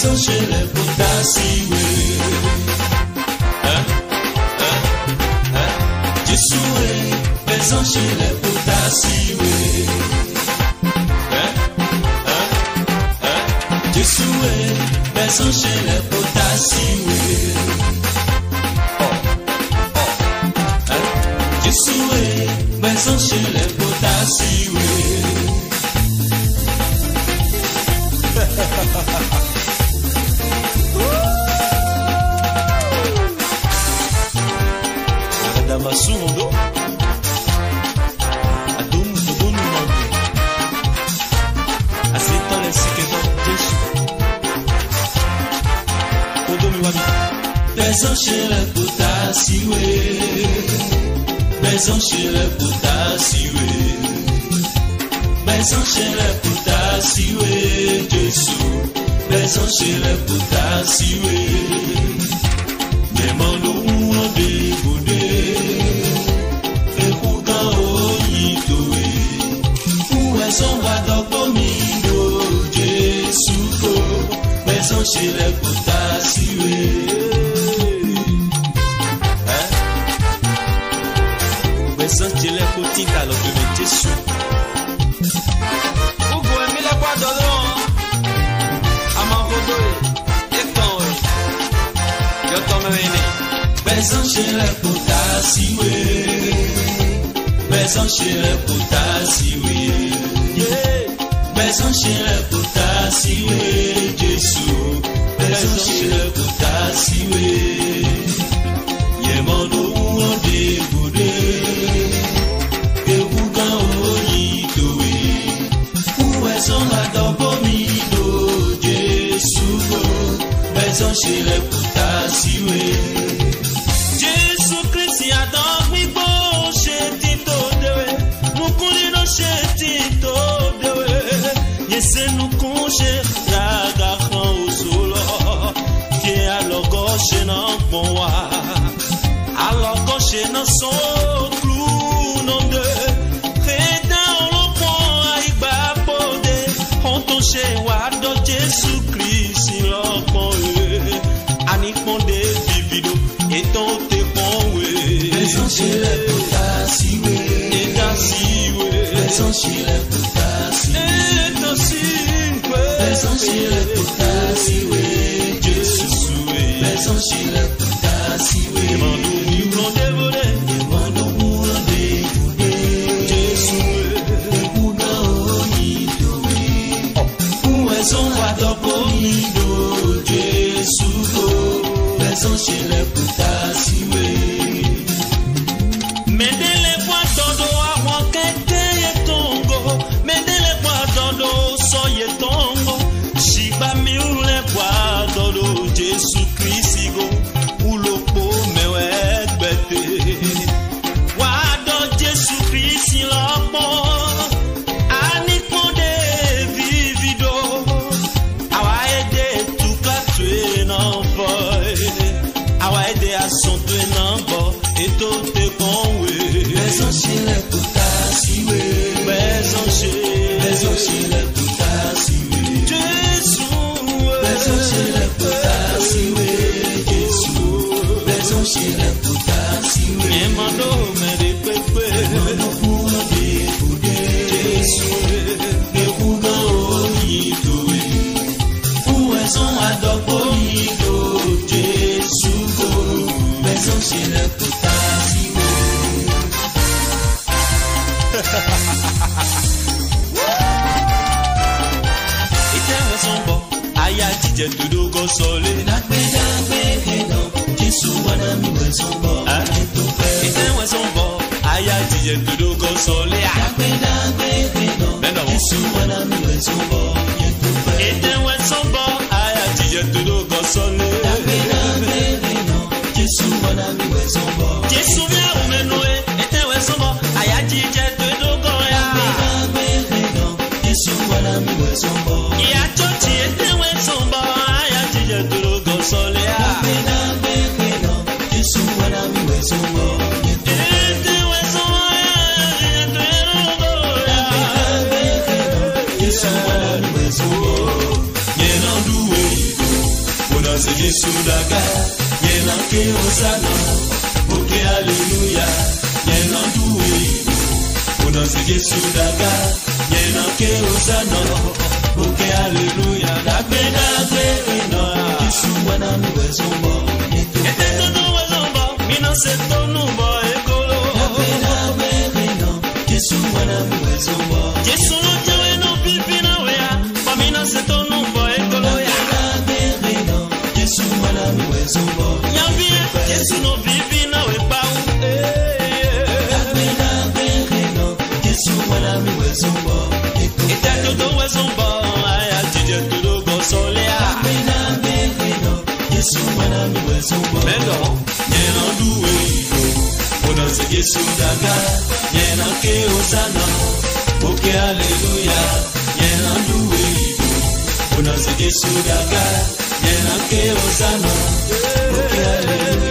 Maison chez les potasiwe. Jesoué, maison chez les potasiwe. Jesoué, maison chez les potasiwe. Jesoué, maison chez les potasiwe. Masundo Adum Dubun Mambi Asitole Sikeno Jesu Kodomi Wabi Maison chez les potasiwe. Maison chez les potasiwe. Maison chez les potasiwe. Jesu Maison chez les potasiwe. Demando de Boudé. Maison chez les potasiwe. Maison chez les potinga lo que me Jésus. Ugo emile kwa dolo. Amagodo eton. Yo tome vene. Maison chez les potasiwe. Maison chez les potasiwe. Maison chez les potasiwe. Jésus, maison chez les potasiwe. Yemando de Boudé. Kebuga oyitowe. Maison adobomido. Jésus, maison chez les potasiwe. Jésus Christ adomibo chez Tito dewe. Mukulino chez Tito dewe. Yese nous conche la garant au solo. Qui alors gauche non moi. Alors gauche non son clou non de. Reda on le pont aïba podé. On touche wado Jésus Christ le pont. Ani pondé vivido et ton te pont. Maison chez les potasiwe. Maison chez les potasiwe. Maison chez les potasiwe. Jésus, maison chez les potasiwe. Demando pour dévorer. Jésus, Kebuga oyitowe. Maison adobomido. Jésus, maison chez les potasiwe. Mendele kwa dodo avant kete yetongo. Mendele kwa dodo soye tongo. Shiba miule kwa dodo Jésus Christ ulopo mewet bete. Wado Jésus Christ lopo. Anikonde vivido. Awa ede tuka tue nan foy. Awa ede ason tue nan bo. Eto te konwe. Maison chez les potasiwe. Maison chez les potasiwe. Jésus. Maison chez les potasiwe. Jésus. Maison chez les potasiwe. Emando me de pepe. Emando pour de Boudé. Jésus. Kebuga oyitowe. Maison adobomido. Jésus. Maison chez les potasiwe. Aya jije tudo go sole. Dagbe no. Jesu wana mi we sombo. Ite we sombo. Aya jije tudo go sole. Dagbe no. Jesu wana mi we sombo. Ite we sombo. Aya jije tudo go sole. Dagbe no. Jesu wana mi we sombo. Jesu mi umenoe. Ite we sombo. Aya jije tudo go ya. Dagbe no. Jesu wana mi we sombo. Ya chochi ite we sombo. Aya jije tudo go sole. Dagbe no. Jesu wana mi we sombo. Ite we sombo. Jesu daga yena ke osana oke haleluya yena duwe ona se Jesu daga yena ke osana oke haleluya dagbe no Jesu wana mi wezombo ete todo wezombo mina se tonu bo ekolo dagbe no Jesu wana mi wezombo Jesu no jewe no pipi na wea pa mina se tonu bo ekolo ya Jesu wana mi wezombo nyambie Jesu no pipi na we pa dagbe no Jesu wana mi wezombo ete todo wezombo aya jije todo go solea dagbe no Jesu wana mi wezombo mendo yena duwe ona se Jesu daga yena ke osana oke haleluya yena duwe ona se Jesu daga yena ke osana oke haleluya